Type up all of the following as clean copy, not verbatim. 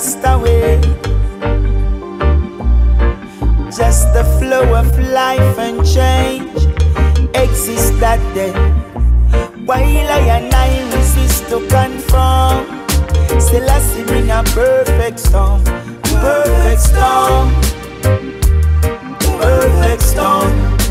Rasta way. Just the flow of life and change exists that day. While I and I resist to conform, still I see bring a perfect storm. Perfect storm. Perfect storm.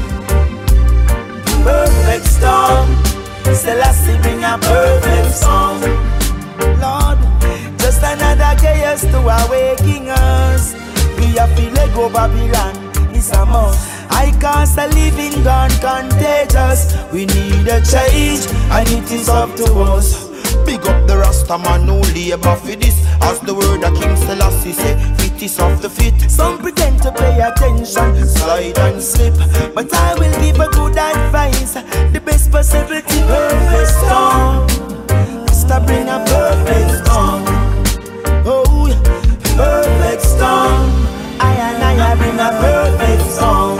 Perfect storm. Still I see bring a perfect storm. Lord, just another chaos to awaken us. We have to let go Babylon. It's a must. I cast a living gone contagious. We need a change and it is up to us. Big up the Rasta man who labor for this. As the word of King Selassie say, fit is of the fit. Some pretend to pay attention, slide and slip, but I will give a good advice. The best possibility, perfect storm. Stop bring a perfect storm. Oh, perfect storm. I bring a perfect storm.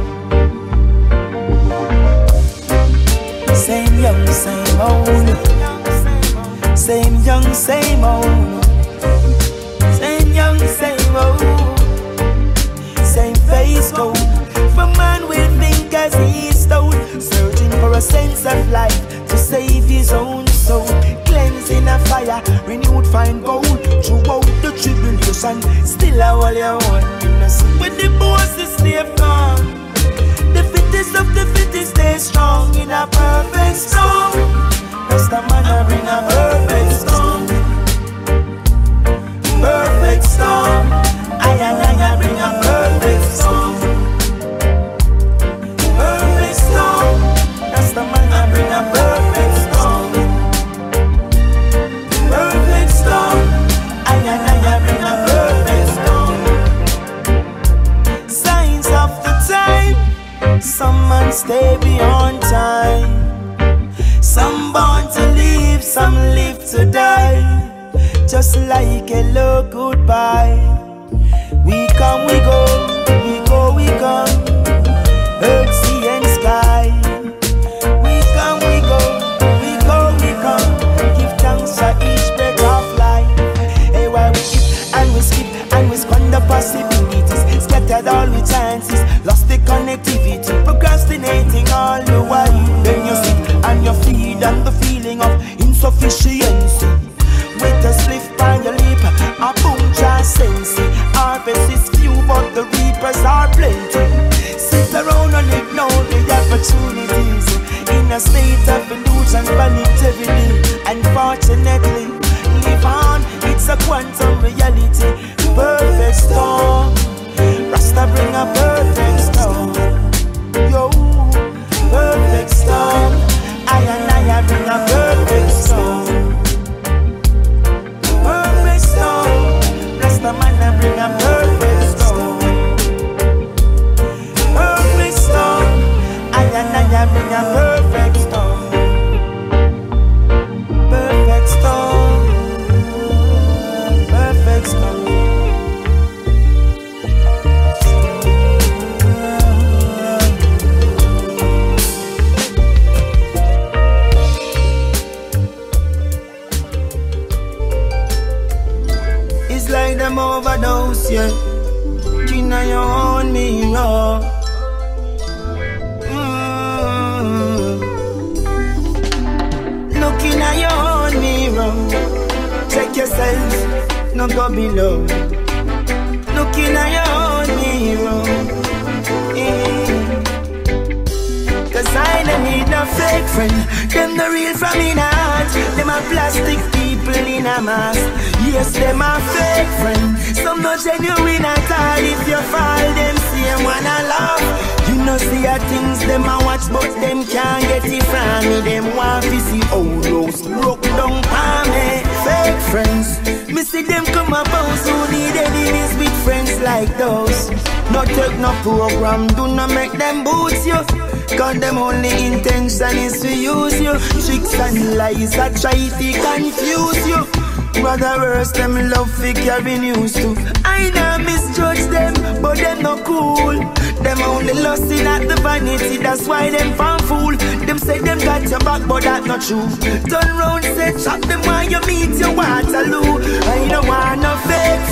Same young, same old. Same young, same old. Same young, same old. Same face gold. For man will think as he's told, searching for a sense of life to save his own soul. Cleansing a fire, renewed fine gold. Throughout the tribulation, still I hold your own. When the bosses stay firm, the fittest of the fittest stay strong in a perfect storm. That's the man I bring a perfect storm. Perfect storm. I bring a perfect storm. Perfect storm. That's the man I bring a perfect storm. Perfect storm. I bring a perfect storm. Signs of the time. Some man stay beyond time. Some born to live, some live to die. Just like a hello, goodbye. We come, we go, we go, we come. Earth, sea and sky. We come, we go, we go, we come. Give thanks for each breath of life. Hey, while we skip and we skip and we squander possibilities, scattered all with chances, lost the connectivity, procrastinating all the while. Then you sit and you feed on the feeling of insufficiency. With a spliff on your lip, a boom just sense. Harvest is few, but the reapers are plenty. Sit around and ignore the opportunities. In a state of illusion, voluntarily. Unfortunately, live on, it's a quantum reality. Perfect storm. Rasta bring a perfect storm. Yo, perfect storm. I bring a perfect storm. Perfect storm. Rasta man I bring a perfect storm. Perfect storm. I bring a perfect storm. Perfect storm. Perfect storm. Like them overdose, yeah. Gina, you own me, no. Looking at your own mirror, check yourself, no go below. Looking at your own mirror, cause I don't need no fake friend. Them the real from in heart. Them a plastic people in a mask. Yes, them a fake friend. Some not genuine at all. If you fall, them see them wanna laugh. You know see a things them a watch, but them can't get it from me. Them want to see old rose broke down for me. Fake friends, me see them come up house who need enemies with friends like those. No take no program, do not make them boots you. Cause them only intention is to use you. Tricks and lies that try to confuse you. Rather worse, them love fi carry news too. I know misjudge them, but them no cool. Them only lusting at the vanity, that's why them found fool. Them say them got your back, but that not true. Turn round, say chop them while you meet your Waterloo. I don't want no fake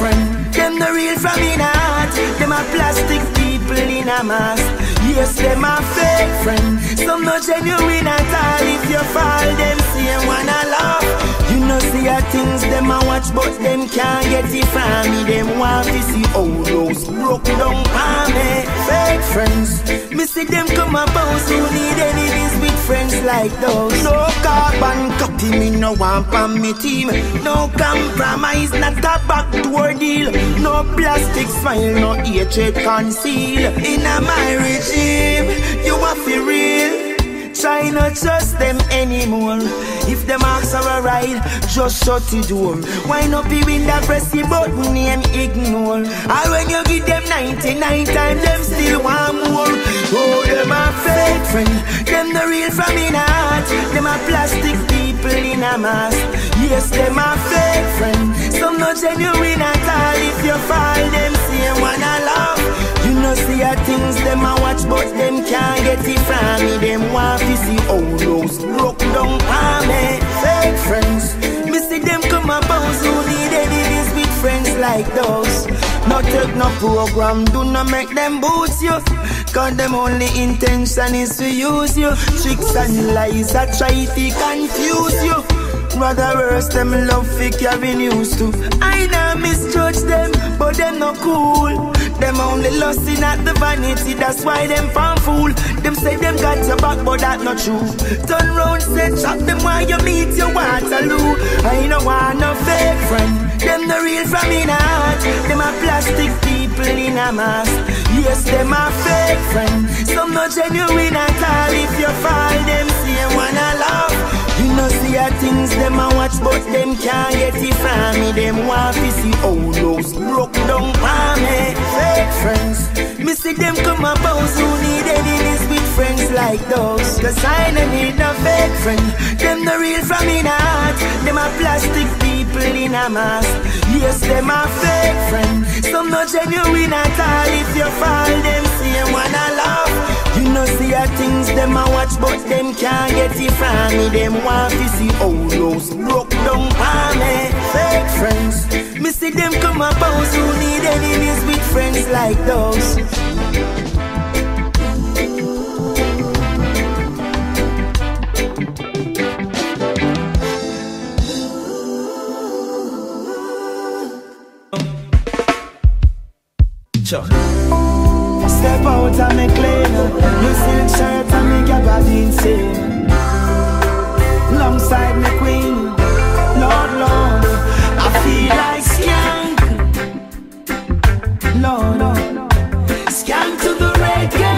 a plastic people in a mask. Yes, them a fake friend. Some not genuine at all. If you fall, them see and wanna laugh. You know see a things them a watch, but them can't get it from me. Them want to see all those broke down for me. Fake friends, me see them come about. Who need enemies with friends like those? No carbon copy, me no want on me team. No compromise, not a backdoor deal. No plastic smile, no hatred conceal. In a my regime, you are for real. Try not trust them anymore. If them ask are right, just shut the door. Why not be in the press the button and ignore? And when you give them 99 times, them still want more. Oh, them a fake friend. Them the real from in heart. Them a plastic people in a mask. Yes, them a fake friend. Some not genuine at all. If you fall, them see and wanna laugh. You know see a things them a watch, but them can't get it from me. Them want to see all those broke down for me. Fake friends, me see them come about. Who need enemies with friends like those? No take no program, do not make them boost you. Cause them only intention is to use you. Tricks and lies that try to confuse you. Rather worse, them love fi carry news too. I know misjudge them, but them no cool. Them only lusting at the vanity, that's why them fan fool. Them say them got your back, but that not true. Turn round, say chop them while you meet your Waterloo. I no want no fake friend. Them the real from in heart. Them a plastic people in a mask. Yes, them a fake friend. Some not genuine at all. If you fall, them see and wanna laugh. You know see a things them a watch, but them can't get it from me. Them want to see all those broke down for me. Fake friends, me see them come about. Who need enemies with friends like those? Cause I don't need no fake friend. Them the real from in heart. Them a plastic people in a mask. Yes, them a fake friend. Some not genuine at all. If you fall, them see and wanna laugh. You know see a things them a watch, but them can't get it from me. Them want to see all those broke down for me. Fake friends, me see them come about. Who need enemies with friends like those? Step out and make clean. You silk shirt and make your body insane. Alongside me queen, Lord, Lord, I feel like skank. Lord, skank to the reggae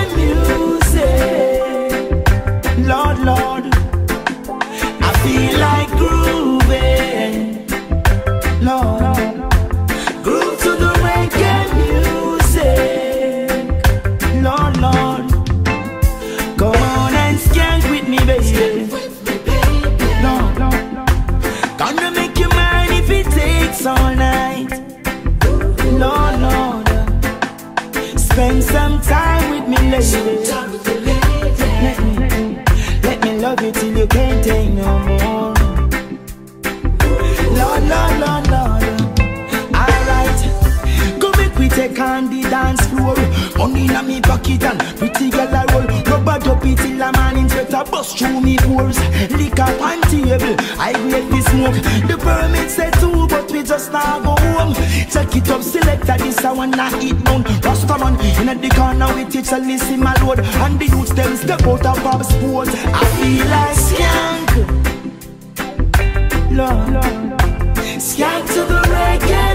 music. Lord, Lord, I feel like grooving. Lord, groove to the reggae music. Lord, Lord, come on and skank with me, baby. Lord, gonna make you mine if it takes all night. Lord, Lord, spend some time with me, lady. Let me love you till you can't take no more. Lord, Lord, Lord, Lord. Alright, go make we take on the dance floor. Money in me pocket and pretty girl I roll. Rubber duppy till a man in sweat a bust through me pores. Liquor on table, I grade the smoke. The permit said 2, but we just now go home. Check it up, selector, this I wanna eat down. Rastaman in the corner we teach a listen my load. And the youths them step out of pop sport. I feel like skank. Lord, skank to the reggae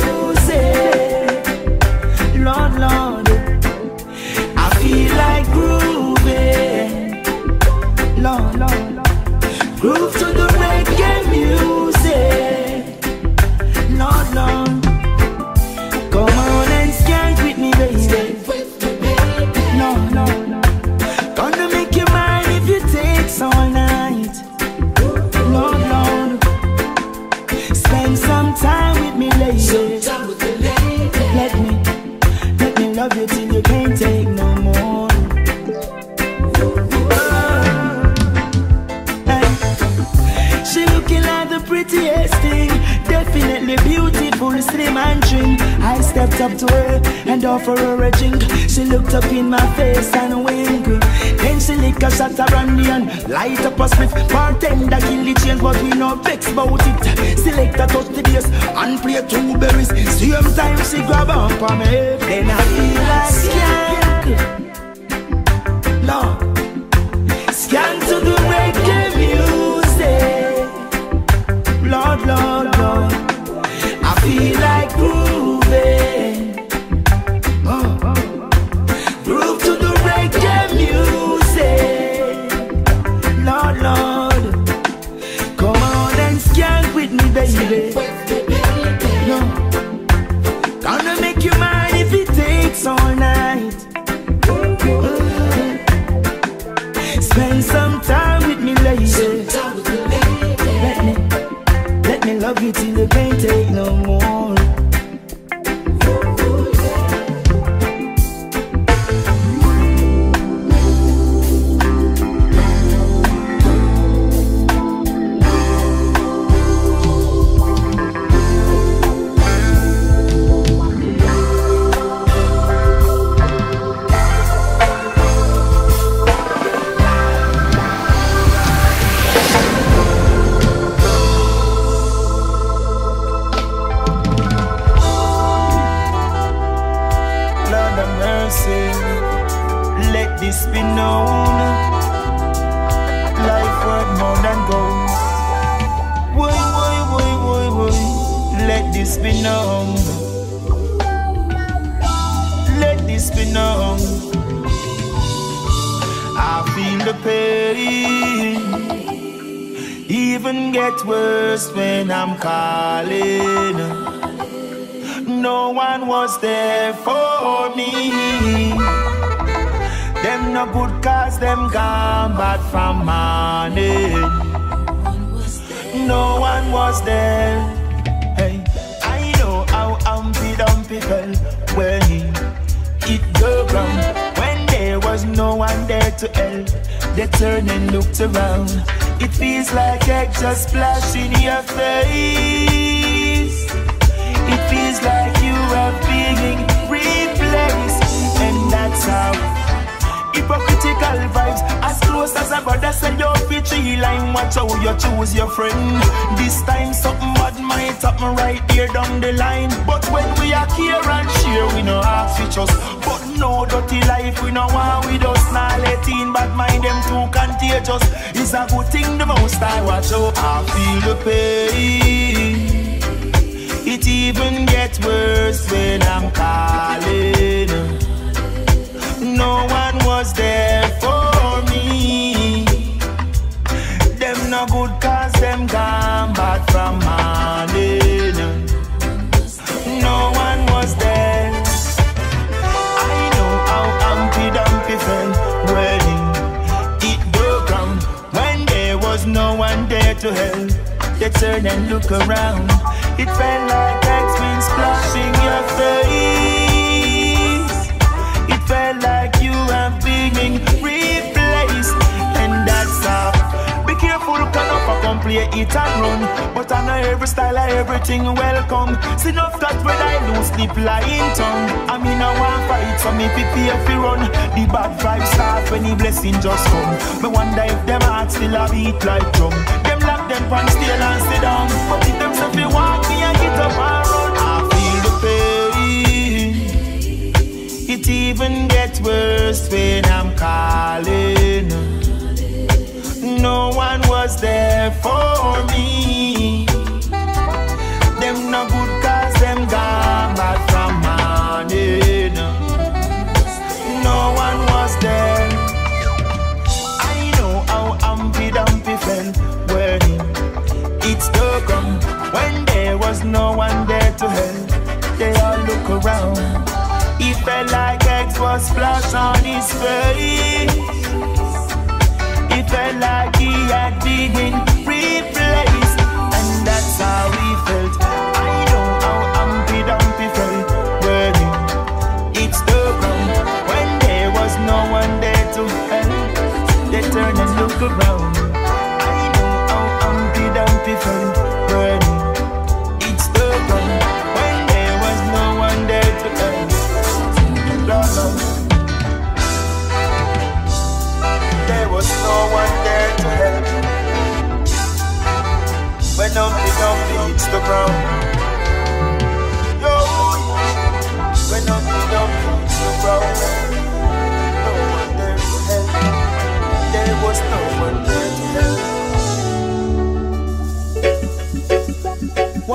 music. Lord, Lord, I feel like grooving. Lord, Lord, groove to the reggae music. Lord, Lord, come on and skank with me, baby. Lord, Lord, gonna make you mine if you take all night. Lord, Lord, spend some time with me, full slim and trim. I stepped up to her and offered her a drink. She looked up in my face and winked. Then she lick a shot of brandy and light up a spliff. Bartender kill the change, but we no vex about it. Select a touch the bass and play two berries. Same time she grab up on me, then I feel like skank. Lord, skank to the reggae music. Lord, Lord, Lord, I feel like grooving. Groove to the reggae music. Lord, Lord, come on and skank with me, baby. No, gonna make you mine if it takes all night. Spend some time with me, lady. Let me love you till you can't take no more. Let this be known. Life worth more than gold. Why, let this be known. Let this be known. I feel the pain. Even get worse when I'm calling. No one was there for me. Them no good cause them gone bad from morning. No one was there. Hey, I know how Humpty Dumpty felt when it go wrong. When there was no one there to help, they turned and looked around. It feels like egg just splashed in your face. It feels like you are being replaced. And that's how hypocritical vibes, as close as a brother say you're free line. Watch how you choose your friend. This time something bad might happen right here down the line. But when we are here and share, we no ask for us. But no dirty life, we no want with us. Now let in bad mind, them too contagious. It's a good thing the most I watch out. I feel the pain. It even gets worse when I'm calling. No one was there for me. Them no good cause them gone bad from morning. No one was there. I know how Humpty Dumpty felt when it broke down. When there was no one there to help, they turn and look around. It felt like eggs been splashing your face. It felt like you have been replaced. And that's how. Be careful, can up come play it and run. But I know every style and everything welcome. See enough that when I lose sleep lying tongue. I mean I want fight, so me prepare if you run. The bad vibes start when the blessing just come. Me wonder if them hearts still a beat like drum. Them lock them pants still and sit down. But if them say they walk me and get up and run, I feel the pain. It even gets worse when I'm calling. No one was there for me. Them no good cause them gone bad from morning. No one was there. I know how Humpty Dumpty felt when it's dark. When there was no one there to help, they all look around. It felt like eggs was splashed on his face. It felt like he had been replaced. And that's how he felt. I know how Humpty Dumpty felt when it's dark. When there was no one there to help, they turn and look around. I know how Humpty Dumpy felt when it's dark.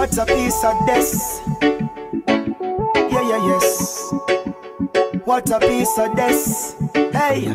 What a piece of this. Yeah, yeah, yes. What a piece of this. Hey.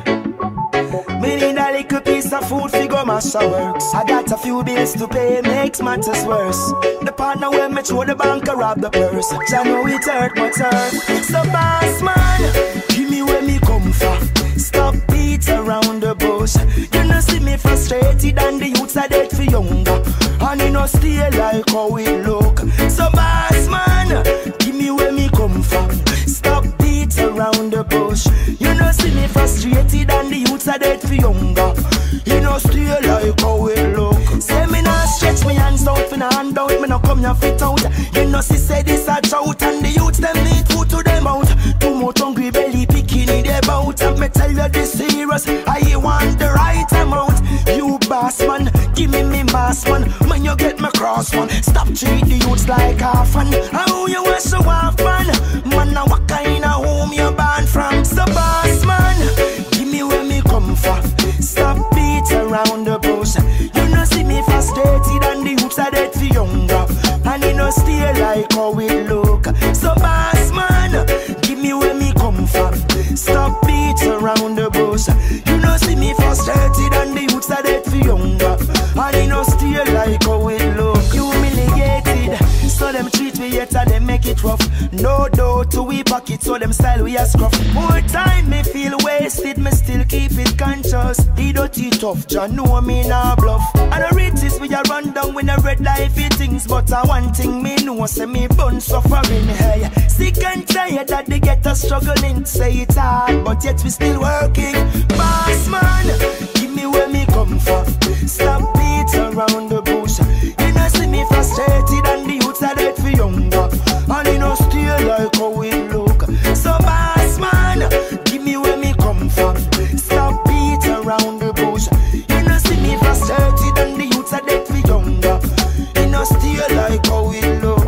Me need a little piece of food fi go mash a works. I got a few bills to pay, makes matters worse. The partner when me throw the bank or rob the purse. I know it hurt, but hurt. So boss man, give me where me come from. Stop beats around the bush. You know see me frustrated and the youths are dead for younger. And you know stay like how we look. So boss man, give me where me come from. Stop beats around the bush. You know see me frustrated and the youths are dead for younger. You know stay like how we look. Say me not stretch me hands out for no hand out. Me no come here fit out. You know see say this a drought and the youths them need food to them out. Too much hungry belly picking in their bout. And me tell you this serious, I want the right amount. You boss man, give me mass man. When you get my cross one, stop treat the youths like half man. How you want so half man? Man, now what kind of home you born from? So boss man, give me where me come from. Stop beats around the bush. You know see me frustrated and the youths are dead for younger. And you know stay like how we look. So boss man, give me where me come from. Stop beats around the bush. You know see me frustrated and the youths are dead for younger. And you know stay like how we look. Humiliated, so them treat we yet and them make it rough. No doubt to we pocket, so them style we a scruff. More time me feel wasted, me still keep it conscious. The dirty tough, Jah know me nah bluff. And the riches we a run down when I red lifey things. But one thing me know, say me bun suffering. Hey, sick and tired that they get us struggling. Say it's hard, but yet we still working. Boss man, give me where me come from. Stop beats around the bush. You know see me frustrated and the youths are dead for younger. And you know still like how we look. So boss man, give me where me come from. Stop beats around the bush. You know see me frustrated and the youths are dead for younger. You know still like how we look.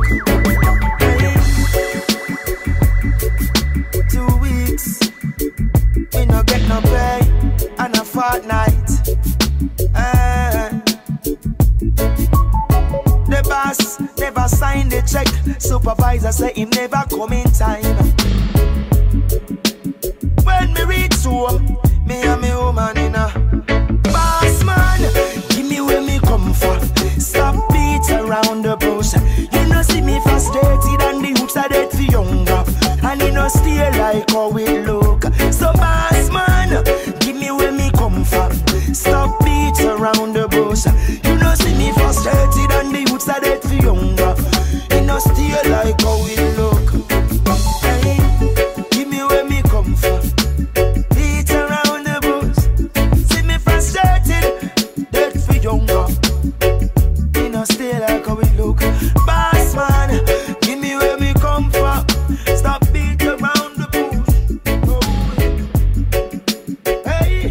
Hey. 2 weeks, we no get no pay, and a fortnight. The boss never signed the check. Supervisor say him never come in time. When me reach home, me and me woman in a boss man, give me where me come from. Stop beats around the bush. You know see me frustrated and the youths are dead for younger. And you know stay like how we look. So boss man, give me where me come from. Stop beats around the bush. You know see me frustrated and the youths are dead for younger. You know stay like how we look. Hey, give me where me come from. Beats around the bush. See me frustrated, dead for younger. You know stay like how we look. Boss man, give me where me come from. Stop beats around the bush. Oh. Hey,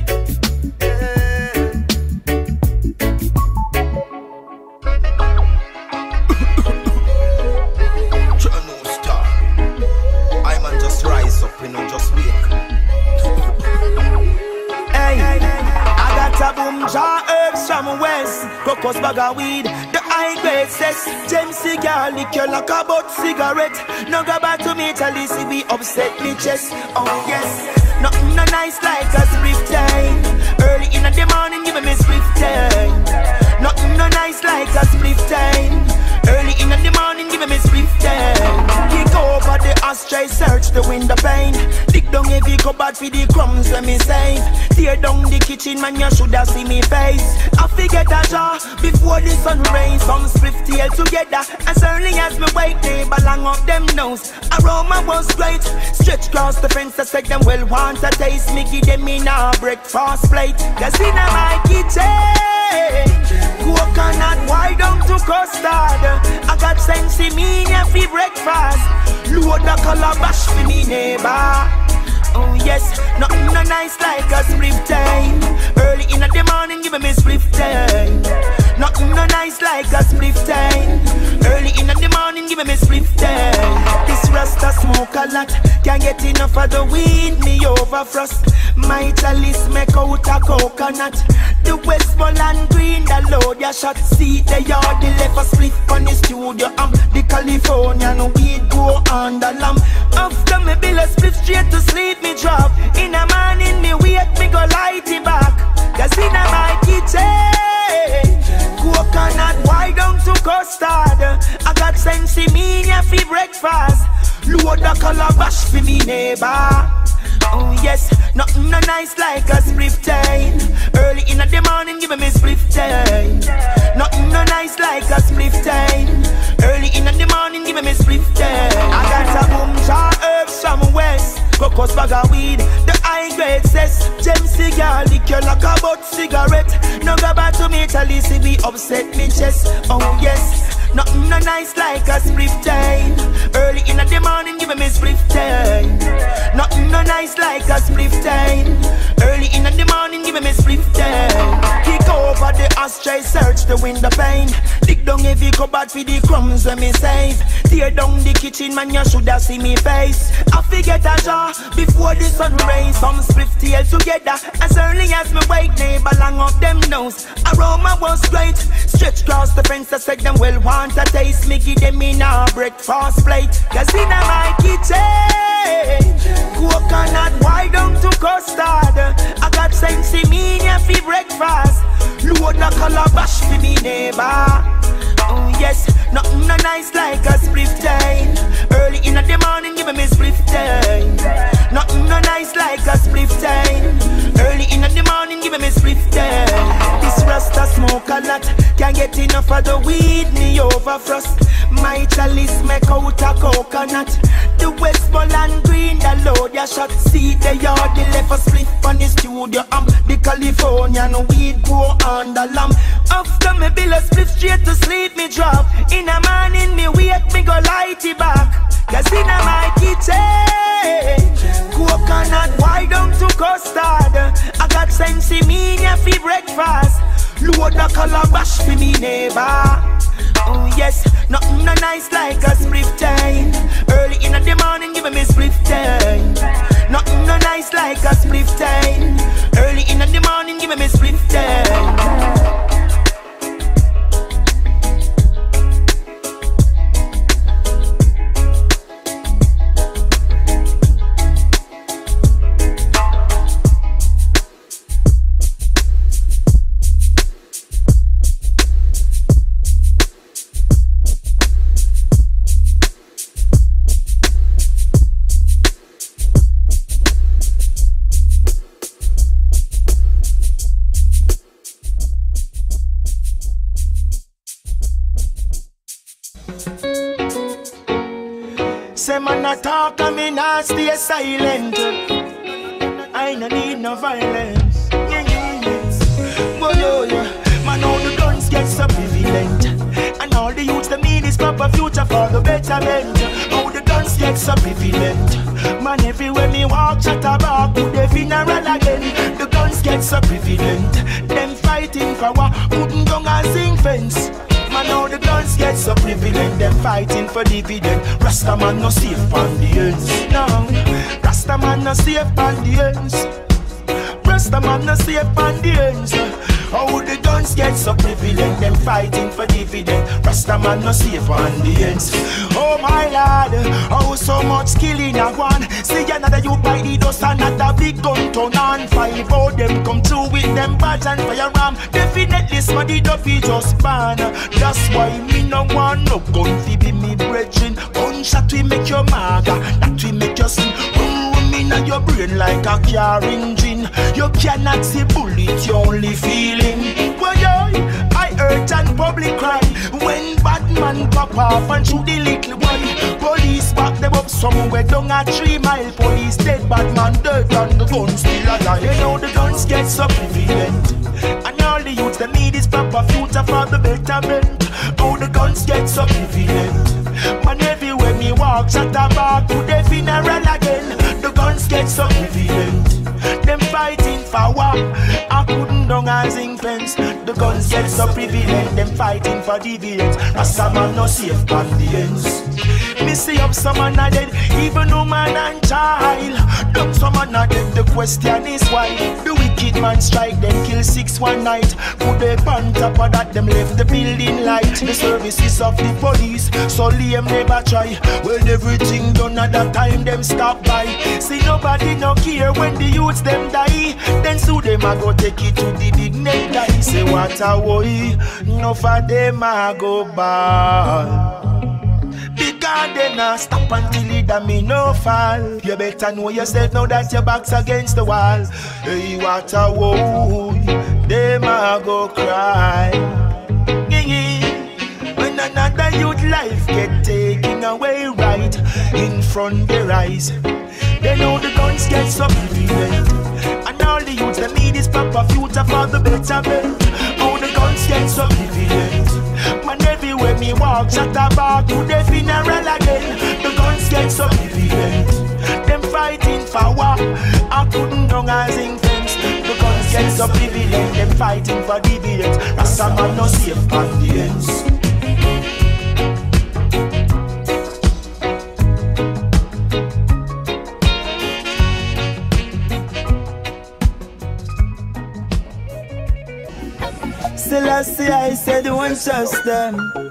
rise up, you know, just wake. Hey, I got a boom jar herbs from west. Crocus bag of weed, the high grade says James cigar, liquor like a butt cigarette. No go back to me till you see we upset me chest. Oh yes, nothing no nice like a split time. Early in the morning, give me split time. Nothing no nice like a split time. Early in the morning, give me split time. Kick over the ashtray, search the window pane. Dig down every cupboard for the crumbs when me save. Tear down the kitchen, man, you shoulda see me face. I forget a jar before the sun rains. Some split tail together. As early as me wake, they belong up them nose. Aroma was great. Stretch across the fence, I said them well want a taste. Me give them in a breakfast plate. Cause in my kitchen, coconut wide down to custard. I got sense in me for breakfast. Load the calabash for me neighbor. Oh yes, nothing no nice like a split time. Early in the morning, give me split time. Nothing no nice like a split time. Early in the morning, give me split time. This Rasta smoke a lot, can't get enough of the weed, me over frost. My chalice make out a coconut. The Westmoreland and Green, the load ya shot seat, the yard, the left a split on the studio. The Californian weed go on the lamp. After me bill a split straight to sleep, me drop. In a morning me wake, me go light it back. Cause in a my kitchen, coconut white down to custard. I got sense in me for breakfast. Load the calabash for me neighbor. Oh yes, nothing no nice like a spliff time. Early in the morning, give me spliff time. Nothing no nice like a spliff time. Early in the morning, give me spliff time. I got a boom jar herbs from west. Cocos bag of weed, the high grade cess. Gem cigar, liquor like a butt cigarette. No go back to me, Charlie, see me upset me chest. Oh yes, nothing no nice like a spliff time. Early in the morning, give me spliff time. Nothing no nice like a spliff time. Early in the morning, give me spliff time. Kick over the ashtray, search the window pane. Dig down heavy cupboard for the crumbs when me save. Tear down the kitchen, man, you shoulda see me face. I forget a jar before the sun rays. Some spliff tail together as early as me wake. Neighbor long up them nose. Aroma was great. Stretch across the fence, I said them well want a taste. Me give them in a breakfast plate. Cause in my kitchen, coconut white down to custard. I got sense in me for breakfast. Load the calabash for me neighbor. Oh yes, nothing no nice like a spliff time. Early in the morning, give me spliff time. Nothing no nice like a spliff time. Early in the morning, give me spliff time. This Rasta smoke a lot, can't get enough of the weed, me over frost. My chalice make out a coconut. The Westmoreland Green, the load ya shot. See the yard, the left a split on the studio. The Californian weed go on the lamp. After me bill a split straight to sleep, me drop. In the morning, me wake, me go light it back. Cause in my kitchen, coconut white down to custard. I got sense in me for breakfast. Load the calabash for me neighbor. Oh yes, nothing no nice like a spliff time. Early in the morning, give me spliff time. Nothing no nice like a spliff time. Early in the morning, give me spliff time. Say man a talk and me nah stay silent. I no need no violence. But man all the guns get so prevalent. And all the youths them need is proper future for the betterment. All the guns get so prevalent. Man everywhere me walk chat about to the funeral again. The guns get so prevalent. Them fighting for what putting down a zinc fence. Man, now the guns get so prevalent. Them fighting for dividend. Rasta man no safe on the ends. No, Rasta man no safe on the ends. Rasta man no safe on the ends. How the guns get so prevalent. Them fighting for dividend. Rasta man no safe on the ends. Oh my lord, how so much killing a one. See another you by the dust, another big gun turn on. 5 out them come through with them badge and firearm. Definitely somebody duffy just ban. That's why me no want no gun fi be me brethren. Gunshot we make your maga, that we make your sin. Inna your brain like a car engine. You cannot see bullet, you only feeling. Well, I hurt and public cry when bad man pop off and shoot the little one. Police back them up somewhere down a 3 mile. Police dead, bad man dead and the gun still alive. You know the guns get so prevalent. And all the youths them need is proper future for the betterment. Oh, the guns get so prevalent. Man everywhere me walk, shut a back to the funeral again. The guns get so prevalent. Them fighting for war. I couldn't down a zinc fence. The guns get so prevalent. Them fighting for dividends. Rasta man no safe on the ends. Me see up some man are dead, even woman and child. Dumb some man are dead, the question is why. The wicked man strike, then kill 6 one night. Put the on top of that, them left the building light. The services of the police, so Liam never try. When everything done at that time, them stop by. See nobody no care when the youths them die. Then so them a go take it to the big neck guy. Say what a worry, no for them a go bad. Because they not stop until it a me no fall. You better know yourself now that your back's against the wall. Hey, what a worry, them a go cry. When another youth life get taken away right in front their eyes, they know the guns get so prevalent. And all the youths that need is proper future for the better men. How the guns get so prevalent. Man, everywhere me walk, shut a back to the funeral again. The guns get so prevalent. Them fighting for war, I couldn't know as in fence. The guns get so prevalent. Them fighting for dividends. Rasta man no safe on the ends. Still I say I said don't trust them.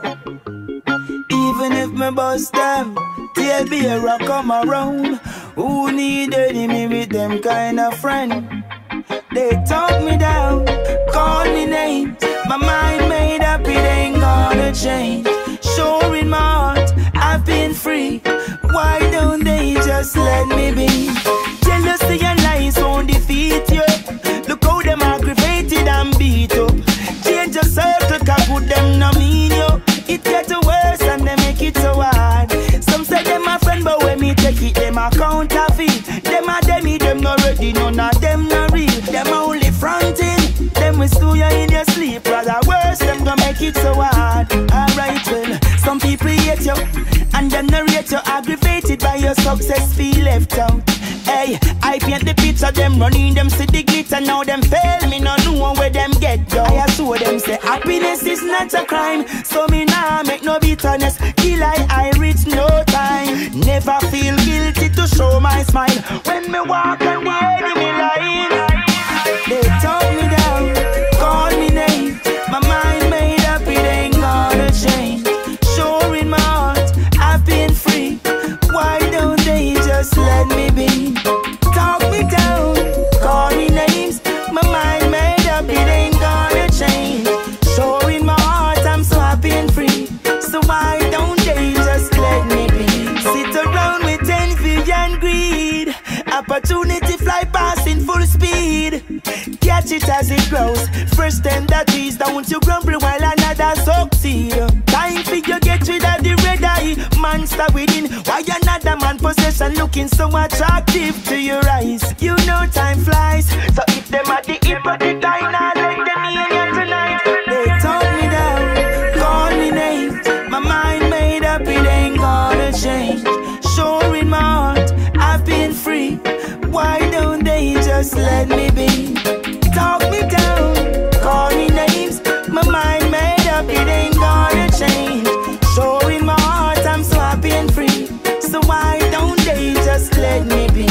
Even if me bust them, they'll be a rock come around. Who need enemy with them kind of friend? They talk me down, call me names. My mind made up, it ain't gonna change. Sure in my heart, I've been free. Why don't they just let me be? Jealousy and lies won't defeat you. Look how them aggravated and beat up. Change your circle, cause put them no mean you. It get worse and they make it so hard. Some say them a friend, but when me take it, them a counterfeit. Them a demi, them no ready, none of them no real. Them only fronting, them will stew you in your sleep. Rather worse, them gonna make it so hard. Alright, well, some people hate you, and them narrate you aggravated by your success, feel left out. Hey, I paint the picture, them running, them see the glitter. Now them fail, me no know where them get down. I assure them say happiness is not a crime, so me nah make no bitterness. Kill I reach no time. Never feel guilty to show my smile when me walk on the enemy line. They talk me down, call me names. My mind made up, it ain't gonna change. Sure in my heart, I've been free. Why don't they just let me be? Talk me down, call me names. My mind made up, it ain't gonna change. Sure in my heart, I'm so happy and free. So why don't they just let me be? Sit around with envy and greed. Opportunity fly past in full speed. Catch it as it grows. First tend the trees, don't you grumble while another succeed. Time for you get rid of the red eye monster within. Why another man possession looking so attractive to your eyes? You know time flies, so if them at the hip of the time, now let them in here tonight. They talk me down, call me names. My mind made up, it ain't gonna change. Sure in my heart, I've been free. Why don't they just let me be? Talk me down, call me names. My mind made up, it ain't gonna change. Sure in my heart, I'm so happy and free. So why don't they just let me be?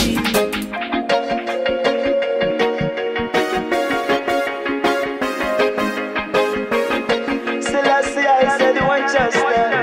Still I say I said it won't just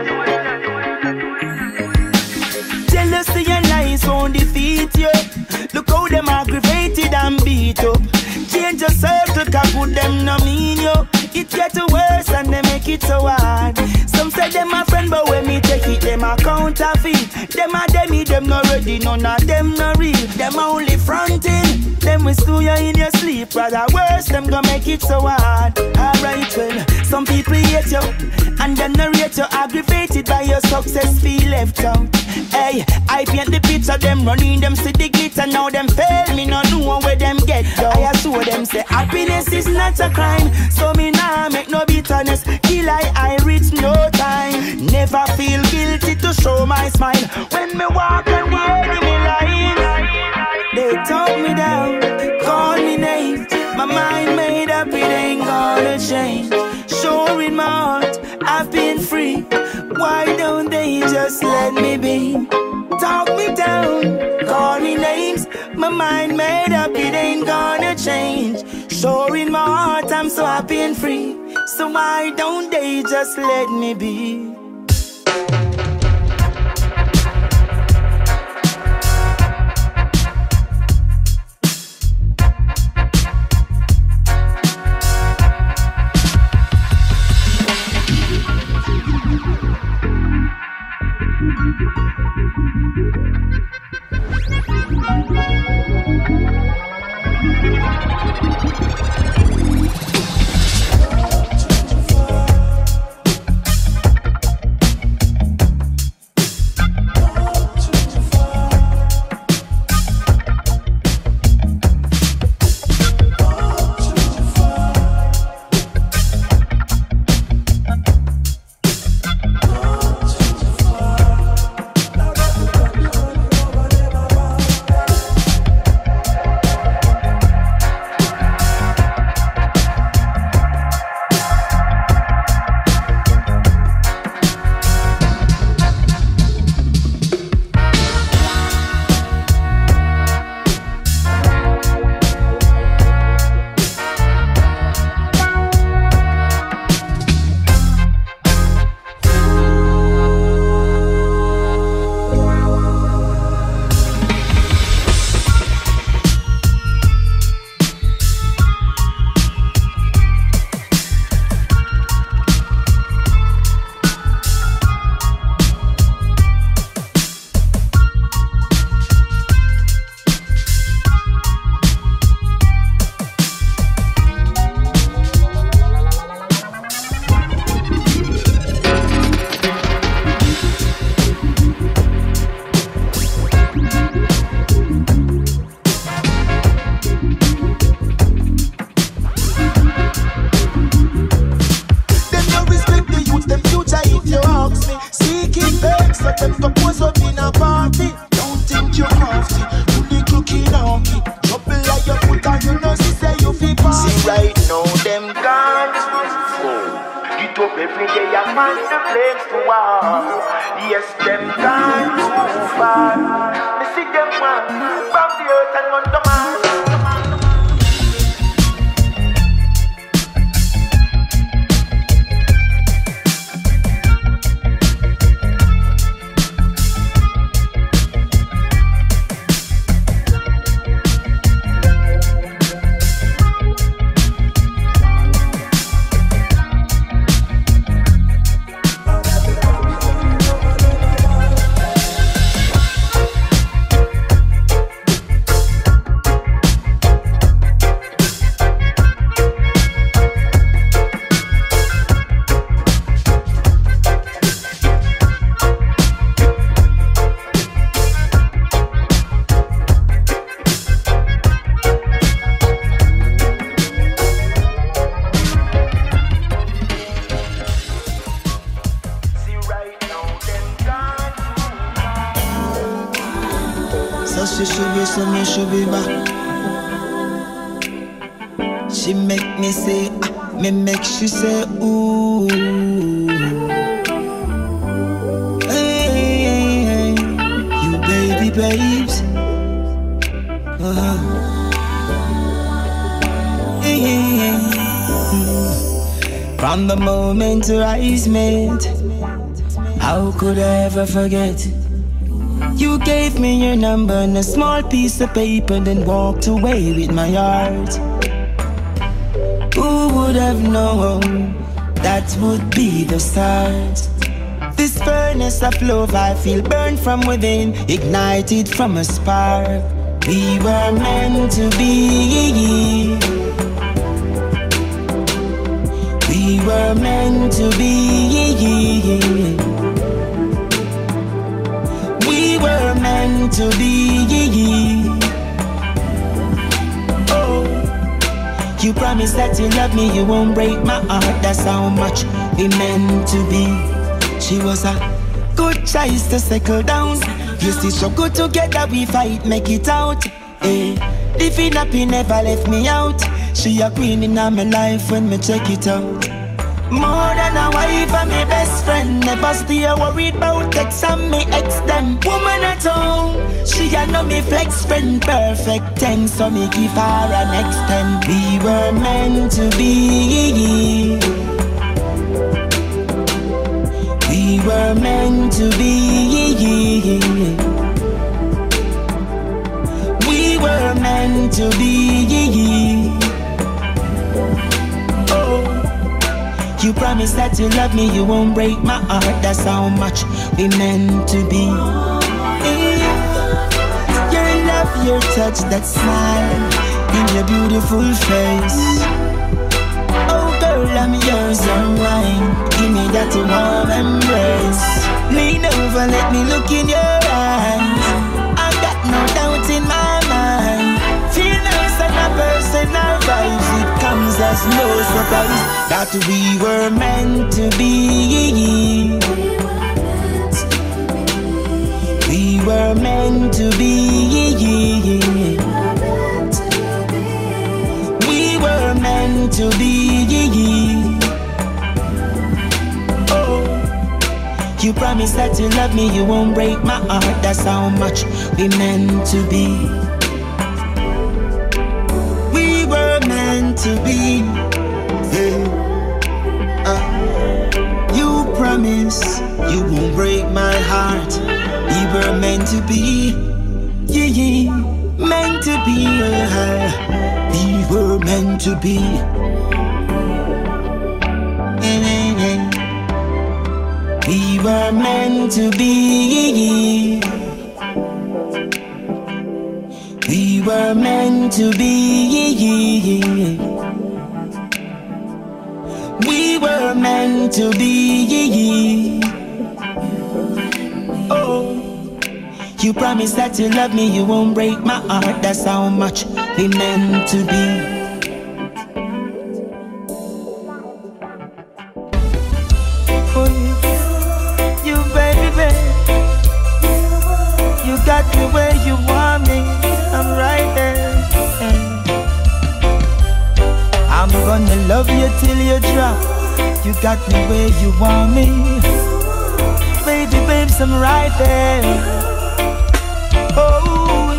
jealousy and lies won't defeat you. Look how them aggravated and beat up. Change your circle, cause put them no mean you. It get worse and they make it so hard. Some say them a friend, but when me take it, them a counterfeit. Them a demi, them no ready, none of them no real. Them only fronting, them will stew you in your sleep. Rather worse, them gonna make it so hard. Alright, well, some people hate you, and them narrate you aggravated by your success, feel left out. Hey, I paint the picture, them running, them see the glitter. Now them fail, me no know where them get down. I assure them say happiness is not a crime, so me nah make no bitterness. Kill I reach no time. Never feel guilty to show my smile when me walk on the enemy line. They talk me down, call me names. My mind made up, it ain't gonna change. Sure in my heart, I've been free. Why don't they just just let me be. Talk me down, call me names. My mind made up, it ain't gonna change. Sure in my heart I'm so happy and free. So why don't they just let me be? She make me say, me make she say, ooh. Hey, hey, hey. You baby babes. Hey, hey, hey. From the moment our eyes met, how could I ever forget? You gave me your number and a small piece of paper, then walked away with my heart. Who would have known that would be the start? This furnace of love I feel burned from within, ignited from a spark. We were meant to be. We were meant to be. We were meant to be. Oh, you promised that you love me, you won't break my heart. That's how much we meant to be. She was a good choice to settle down. You still so good together, we fight, make it out. Eh, living up, he never left me out. She a queen in my life when me check it out. More than a wife and my best friend. Never stay worried about ex and me ex them. Woman at home, she a know me flex friend. Perfect 10, so me give her an extend. We were meant to be. We were meant to be. We were meant to be. Oh, you promised that you love me, you won't break my heart. That's how much we meant to be. Your love, your touch, that smile in your beautiful face. Oh girl, I'm yours, and mine. Give me that warm embrace. Lean over, let me look in your eyes. I got no doubt in my mind. Feel nice and a personal vibes. It comes as no surprise that we were meant to be. We were meant to be. We were meant to be. Oh, you promised that you love me, you won't break my heart. That's how much we meant to be. We were meant to be. You promise you won't break my heart. We were meant to be. Yeah, meant to be. We were meant to be. We were meant to be. We were meant to be. We were meant to be. Oh, you promised that you love me, you won't break my heart. That's how much we meant to be. Got me where you want me, I'm right there. I'm gonna love you till you drop. You got me where you want me. Baby, babes, I'm right there. Oh,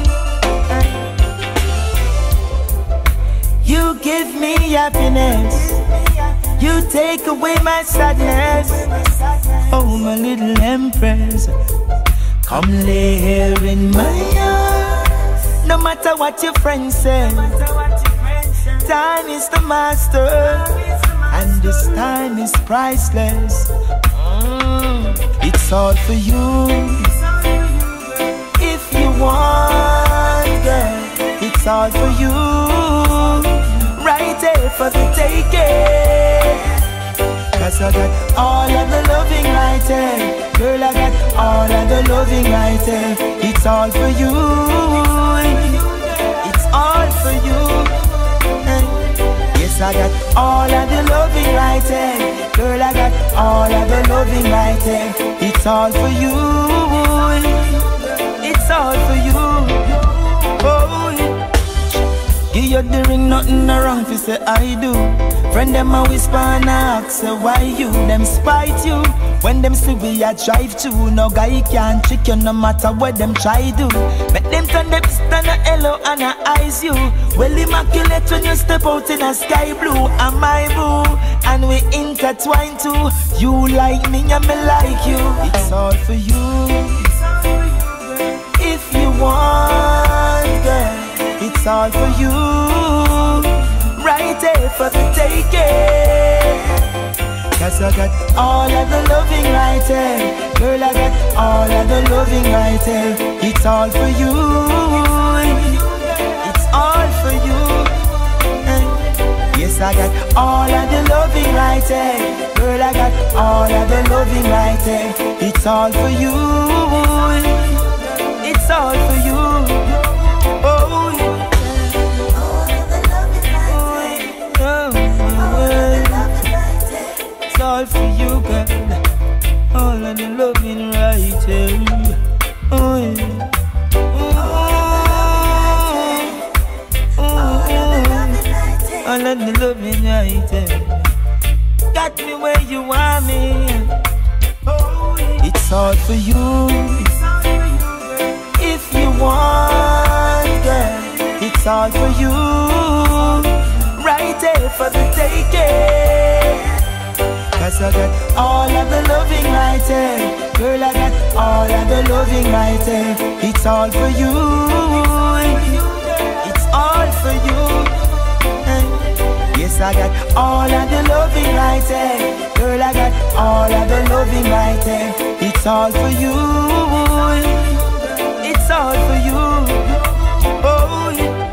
you give me happiness, you take away my sadness. Oh, my little empress, come lay here in my arms. No matter what your friends say, time is the master, and this time is priceless. It's all for you. If you want, girl, it's all for you. Right there for the taking. 'Cause I got all of the loving right there. Girl, I got all of the loving right there. It's all for you. It's all for you. Yes, I got all of the loving right there. Girl, I got all of the loving right there. It's all for you. It's all for you. Oh, give you the ring, nothing wrong fi say I do. Friend them a whisper and ask, say why you? Them spite you. When them see we a drive through, no guy can trick you no matter what them try do. Make them turn them stand a hello and a eyes you. Well immaculate when you step out in a sky blue. And my boo, and we intertwine too. You like me and me like you. It's all for you. If you want, girl, it's all for you. Right there for the taking. 'Cause I got all of the loving right there. Girl, I got all of the loving right there. It's all for you. It's all for you. Yes, I got all of the loving right there. Girl, I got all of the loving right there. It's all for you. It's all for you. Oh, it's all for you, girl. All of the loving right here. Oh, yeah. All of the loving right here. got me where you want me. It's all for you. If you want, girl, it's all for you. Right there for the taking. 'Cause I got all of the loving right there. Girl, I got all of the loving right there. It's all for you. It's all for you. Yes, I got all of the loving right there. Girl, I got all of the loving right there. It's all for you. It's all for you. Oh,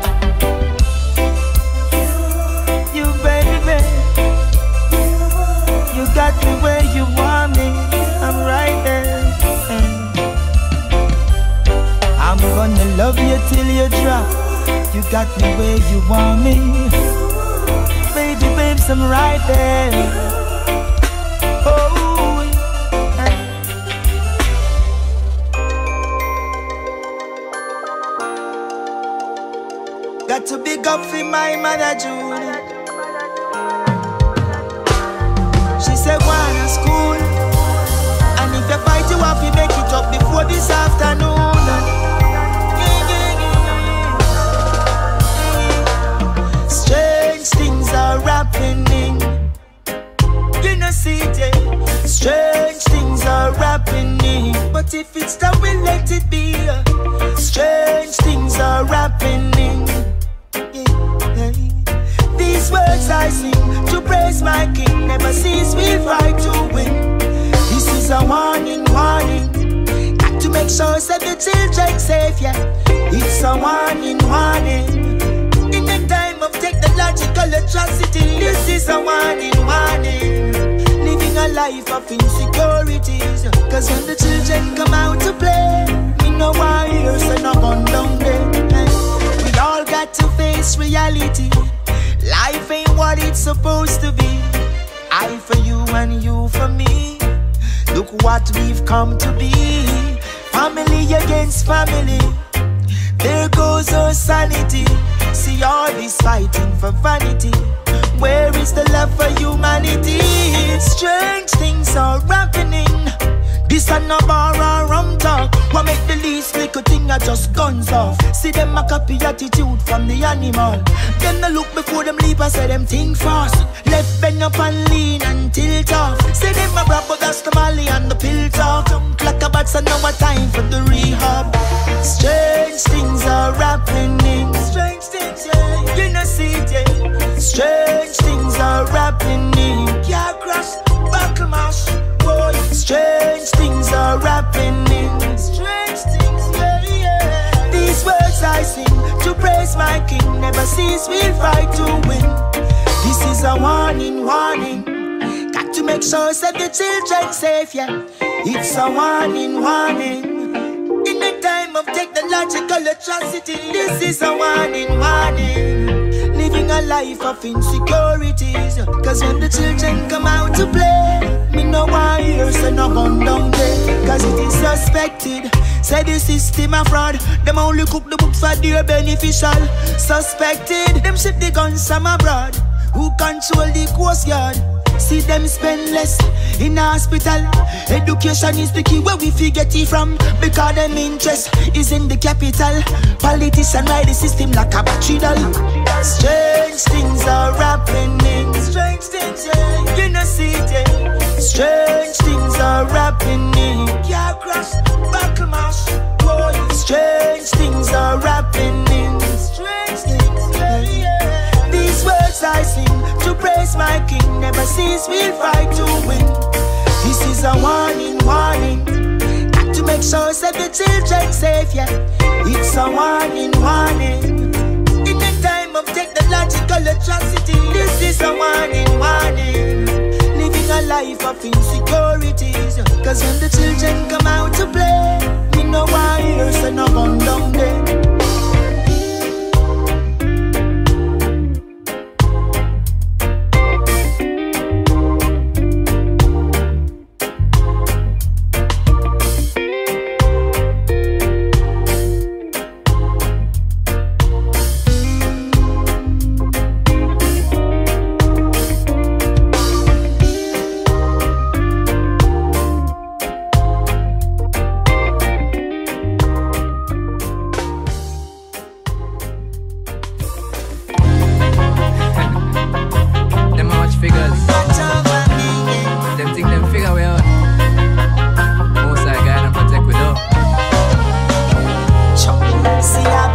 you baby, you got me where you want me. I'm right there. I'm gonna love you till you drop. You got me where you want me. Baby, babes, I'm right there. Oh, got to big up for my mother, June. She said, wanna school. And if you fight, you have to make it up before this afternoon. Strange things are happening. You know, see it. Strange things are happening. But if it's that, we let it be. Strange things are happening. These words I sing to praise my King. Never cease, we fight to win. This is a warning, warning. Got to make sure that the children safe, yeah. It's a warning, warning. In the time of technological atrocity, this is a warning, warning. Living a life of insecurities. 'Cause when the children come out to play, we know our ears are not gone down there. We all got to face reality. Life ain't what it's supposed to be. I for you and you for me. Look what we've come to be. Family against family. There goes our sanity. See all this fighting for vanity. Where is the love for humanity? Strange things are happening. This and no bar or rum talk. What make the least little thing are just guns off. See them a copy attitude from the animal. Them no look before them leap and say them think fast. Left bend up and lean and tilt off. See them a rap but that's the Mali and the pill talk. Like a bats and now a time for the rehab. Strange things are happening. Strange things, yeah. You know see it, yeah. Strange things are happening. Yeah, crash, buckle mash. Boy, strange things are happening. Strange things, yeah, yeah. These words I sing to praise my King. Never cease, we'll fight to win. This is a warning, warning. Got to make sure that the children safe, yeah. It's a warning, warning. In the time of technological atrocity, this is a warning, warning. Living a life of insecurities. 'Cause when the children come out to play, me know why ears are not gone down there. 'Cause it is suspected. Say the system a fraud. Them only cook the books for their beneficial. Suspected. Them ship the guns from abroad. Who control the Coast Guard? See them spend less in hospital. Education is the key where we forget it from. Because them interest is in the capital. Politicians ride the system like a battery doll. Strange things are happening. Strange things, yeah. You know see it, yeah. Strange things are happening. Yeah, crash, buckle mash. Boy, strange things are happening. Strange things, yeah, yeah. These words I sing to praise my King. Never cease, we'll fight to win. This is a warning, warning. Got to make sure that the children safe, yeah. It's a warning, warning. In the time of technological atrocity, this is a warning, warning. Living a life of insecurities. 'Cause when the children come out to play, we know why ears are not gone down there.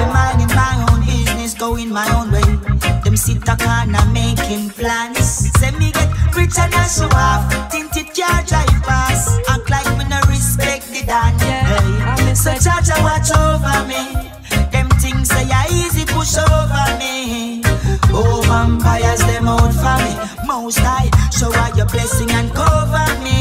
be minding my own business, going my own way. Them sit a corner making plans. Say me get rich and I show off. Tinted car drive past. Act like me no respect the dan. Hey. So Jaja watch over me. Them things say ya easy push over me. Oh vampires them out for me. Most high show her your blessing and cover me.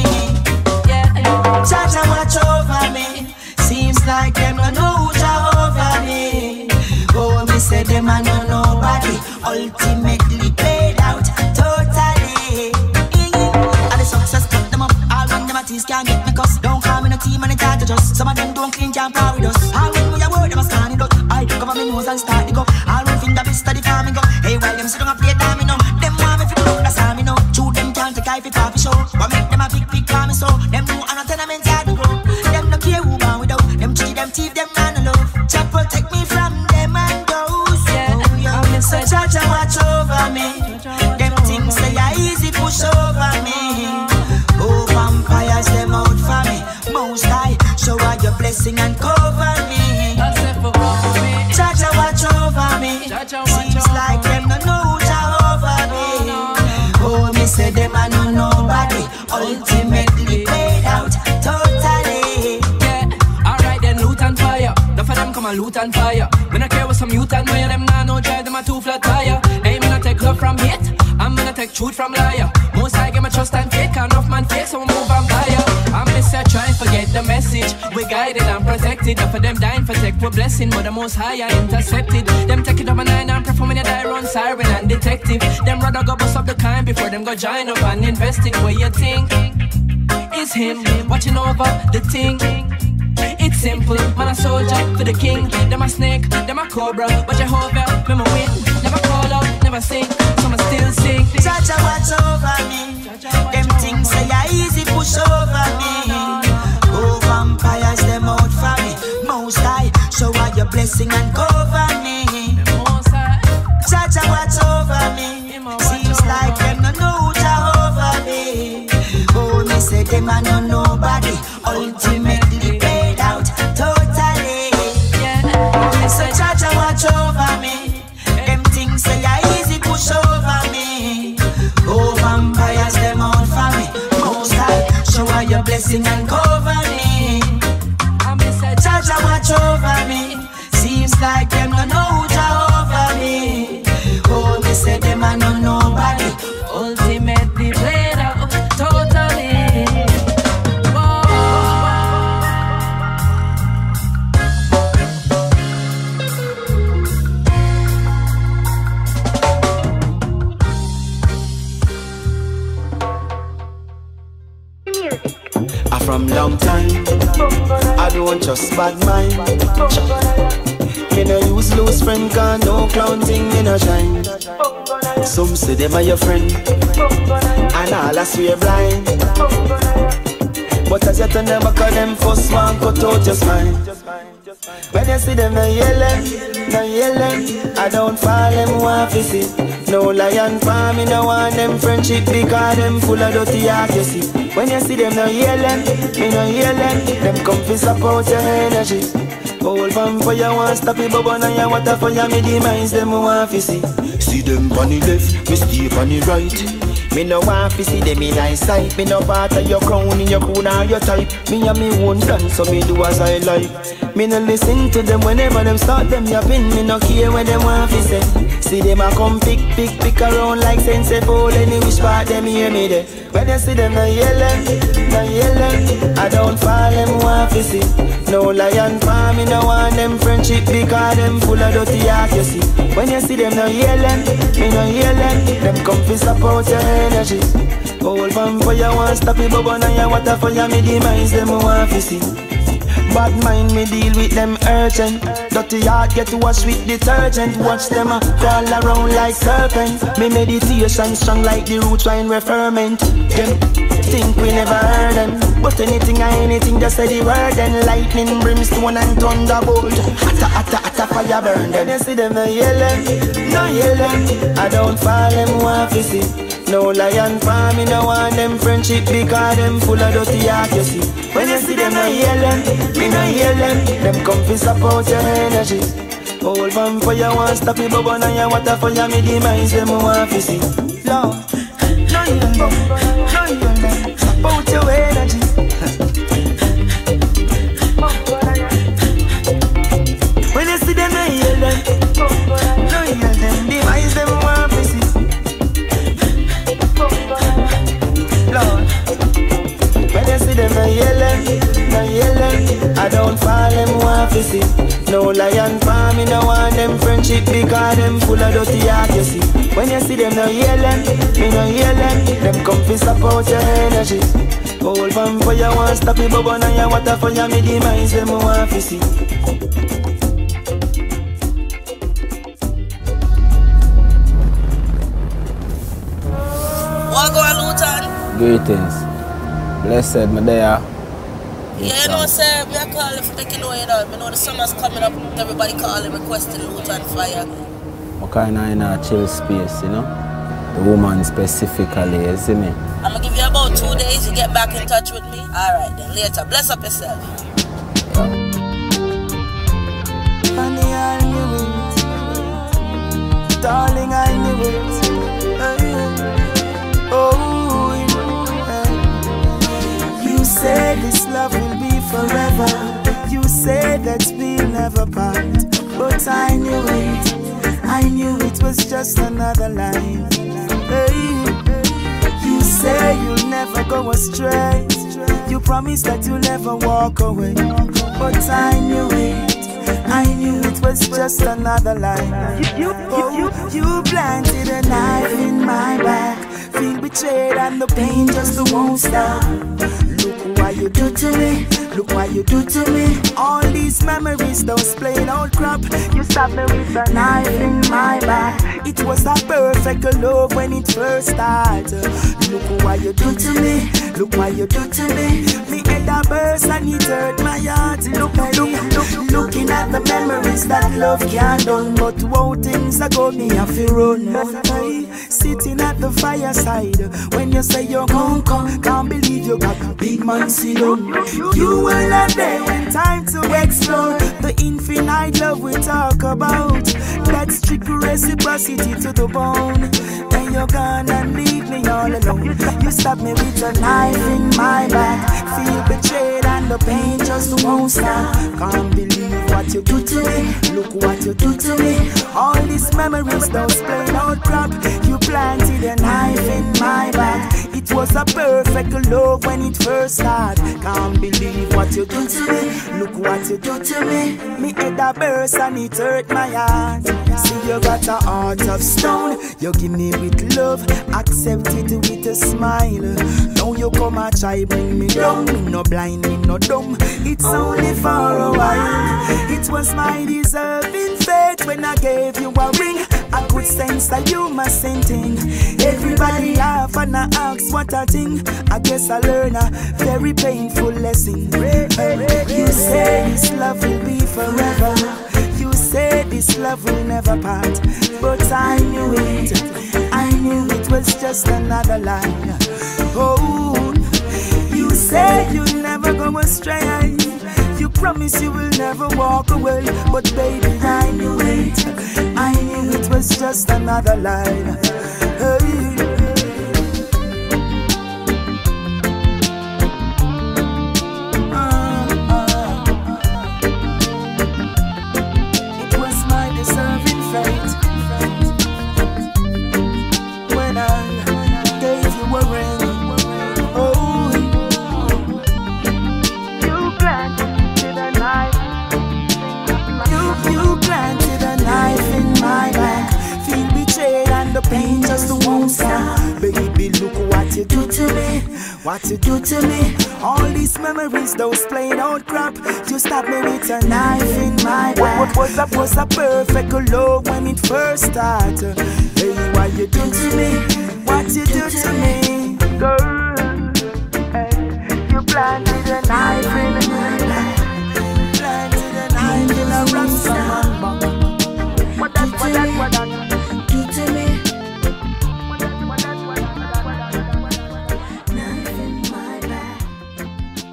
Jaja watch over me. Seems like them no know Jehovah me. Oh me say them a no nobody. Ultimately paid out totally. And the success cut them up. All when them a tease can't get me cuss. Don't call me no team and it's hard to just. Some of them don't clean can't power with us. All when we a word them a scan it up. I cover me nose and start it go. All when finger best study for me go. Hey while them sit down a play domino. Them want me fi do that's how me know. True them can't take I fi coffee show. But make them a big call me so. Them know I'm not tenement yard to grow. Them no care who born without. Them cheat them thief them man no love. Jah protect me from them and those. So Jaja watch over me. Them things say ya easy push over me. Oh vampires them out for me. Most high show her your blessing and cover me. Jaja watch over me. Seems like them no know Jehovah me. Oh me say them a no nobody. Ultimately paid out totally. Yeah, alright then loot and fire. Enough of them come and loot and fire. Me no care what some youth and where them nah no drive them a two flat tire. Hey, me no take love from hate, I'm gonna take truth from liar. Most I get my trust and faith, enough man fake, so we move on fire. I'm Mr. Try forget the message. We guided and protected. Enough of them dying for tech, we're blessing, but the most higher intercepted. Them take it up a 9 and performing a die run siren and detective. Them rather go bust up the kind before them go join up and invest it. Where you think is him watching over the thing. It's simple, man a soldier for the king. Them a snake, them a cobra, but Jehovah, me win. Never call out, never sing, so I still sing. Jaja watch over me. Them things say ya easy push over me. Oh vampires them out for me. Most high show her your blessing and cover me. Jaja watch over me. Seems like them no know Jehovah me. Oh me say them a no nobody. Ultimately paid out totally. So Jaja watch over me. Them things say ya easy push over me. Oh vampires them out for me. Most high show her your blessing and cover me. Jaja watch over me. Seems like them no know Jehovah me. Oh me say them a no nobody. Ultimately played out totally. From long time, I don't trust bad mind. Me no use loose friend, cause no clown thing me no shine. Some say them are your friend, and all I swear blind. But as you turn them back on them, first one cut out your spine. When you see them no yelling, I don't fall them want to see. No lion for me, no want them friendship because them full of dirty heart, you see. When you see them no yelling, me no yelling, them come fi support your energy. Old vampire want stop it, but now you water for ya, me demise them want to see. See them on the left, me stay on the right. Me no want to see them in eyesight. Me no part of your crown in your crown or your type. Me and me won't dance, so me do as I like. Me no listen to them whenever them start them yapping. Me no care when them want to say. See them a come pick around like sense fall. Any which part them hear me there. When you see them no yelling, I don't fall them want to see. No lion for me, no want them friendship because them full of dirty heart, you see. When you see them no yelling, me no yelling, them come fi support your energy. Old vampire want stop it, but now you water for ya, me demise them want to see. Bad mind me deal with them urgent. Dirty heart get washed with detergent. Watch them crawl around like serpents. Me meditation strong like the root wine we ferment. Them think we never heard them, but anything or anything just say the word. Then lightning, brimstone and thunderbolt. Atta fire burn. Then you see them no yelling, I don't fall them want to see. No lion for me, no want them friendship because them full of dirty heart, you see. When you see them no yelling, me no yelling, them come fi support your energy. Hold on for you, want stop me, bubble and you water for you, me demise them want to see. Lord, no you about your energy. When you see them, no hear them, demise them want to see. Lord, when you see them, no yelling, I don't fall them want to see. No lion farm, me no want them friendship because them full of dirty heart, you see. When you see them no yelling, me no yelling, them come fi support your energy. Hold on for you, want stop me, bubble and you water for you, me demise them want to see. What go on, Luton? Greetings. Blessed, me there. Yeah, you know, sir, me a call if you take it away now. You know the summer's coming up, everybody calling, requesting Luton Fire. I'm kind of in a chill space, you know? The woman specifically, you see me? I'm gonna give you about 2 days, you get back in touch with me. Alright then, later. Bless up yourself. Honey, I knew it. Darling, I knew it. Oh, you said this love will be forever. You said that we'll never part. But I knew it was just another line. Hey, you say you'll never go astray. You promised that you'll never walk away. But I knew it was just another line. You planted a knife in my back. Feel betrayed and the pain just won't stop. Look what you do to me. Look what you do to me. All these memories, those plain old crap. You stabbed me with a knife in my back. It was a perfect love when it first started. Look what you do to me. Look what you do to me. Me head a burst and it hurt my heart. Looking at the memories that love can't done. But wow, things are go me have to run. Sitting at the fireside when you say you're come. Can't believe you got a big man sit down. You were not there when time to explore the infinite love we talk about. That strict reciprocity to the bone. Then you're gone and leave me all alone. You stabbed me with a knife in my back. Feel betrayed and the pain just won't stop. Can't believe what you do to me. Look what you do to me. All these memories, those plain old crap. You planted a knife in my back. It was a perfect love when it first started. Can't believe what you do to me. Look what you do to me. Me head a burst and it hurt my heart. See you got a heart of stone. You give me with love, accept it with a smile. Now you come and try bring me down. Me no blind, me no dumb. It's only for a while. It was my deserving fate when I gave you a ring. I could sense that you must sing. Everybody laugh and I ask what I think. I guess I learn a very painful lesson. You say this love will be forever. You say this love will never part. But I knew it was just another line. Oh, you said you'll never go astray. You promise you will never walk away. But baby, I knew it was just another line. Hey. It was my deserving fate when I gave you a ring. You planted a knife in my back. Feel betrayed and the pain just won't stop. Baby, look what you do to me. What you do to me. All these memories, those plain old crap. You stabbed me with a knife in my back. What was a perfect love when it first started. Hey, what you do to me. What you do to me. Girl, hey, you planted a knife in my back. I run some man. What that do to me. Knife in my back.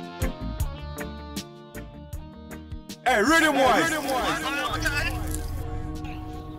Hey, Rhythm Wise.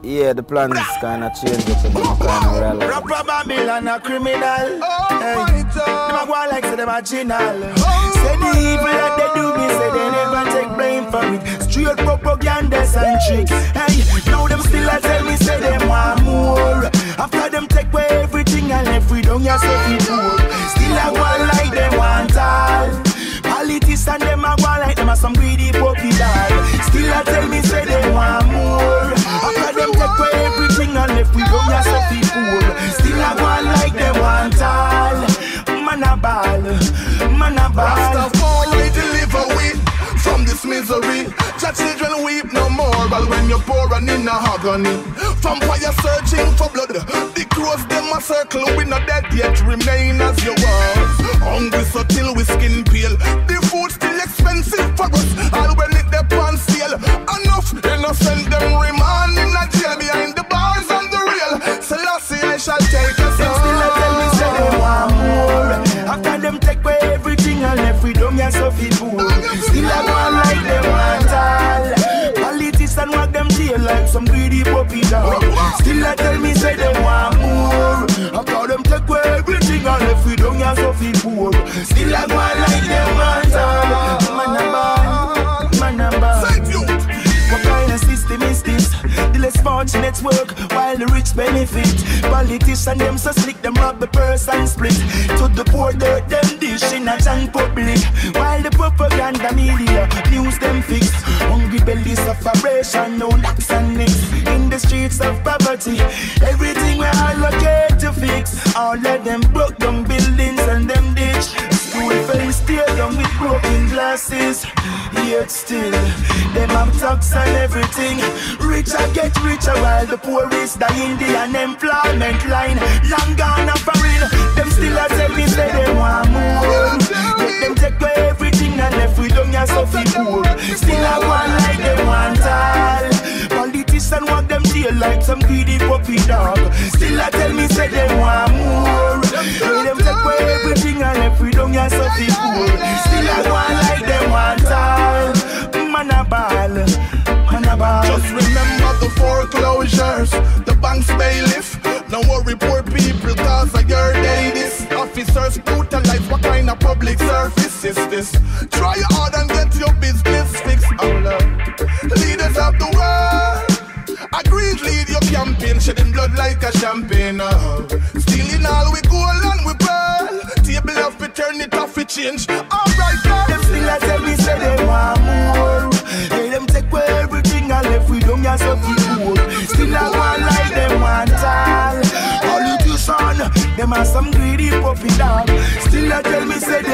Yeah, the plans kind of changed up and kind of realize. Rapper Babylon a criminal. Oh, Hey, them a go like say them a general. Say the evil that they do me, say they never take blame for it. Straight propaganda and tricks. Hey, now them still a tell me say them want more. After them take away everything and left we don't yourself in poor. Still a go like them want all. Politicians them a go like them a some greedy puppy dog. Still a tell me say they want more. After them take away everything and left we don't yourself in poor. Still a go like them want all. Man a ball, man a ball. Rastafari deliver we from this misery. Your children weep no more, but when you're poor and in a agony. Vampire searching for blood. The crows them a circle, we not dead yet, remain as you was. Hungry so till we skin peel. The food still expensive for us, all when it dey on sale. Enough innocent them remand in a jail behind the bars and the rail. Selassie I shall take us Them still a tell me say they want more. After them take away everything and left we don't get so poor. Still a go like them want all. Politicians walk them jail like some greedy puppy dog. Still a tell me say they want more. After them take away everything and left we don't get so poor. Still a go like them want all. Man a ball, man a ball. What kind of system is this? The less fortunate work while the rich benefit. Politicians them so slick, them rob the purse and split. To the poor dirt them dish in a giant public. While the propaganda media news them fix. Hungry belly sufferation, no knocks and nicks. In the streets of poverty, everything we allocate to fix. All of them broke down buildings and them ditch. School fence tear down with broken glasses. Yet still, them have tax and everything. Richer get richer while the poor is dying. The unemployment line long gone and foreign. Them still a tell me say they want more. Let them take away everything and left we don't get so poor. Still a one like they want all. Politicians want them jail like some greedy puppy dog. Still a tell me say they want more. Let them take away everything and left we don't get so poor. Still a one like they want all. Man a ball, man a ball. Just remember the foreclosures, the bank's bailiff. No worry poor people cause of your day this. Officers brutalize, what kind of public service is this? Try hard and get your business fixed. Oh Lord, leaders of the world, agreed lead your campaign, shedding blood like a champagne. Oh. Stealing all we gold and we pearl. Table of eternity off we change. Alright, them still a tell me say they want more. Hey, them take away everything and left we don't get so poor. Still a one like them want all. Politicians, them are some greedy puppy dog. Still a tell me say they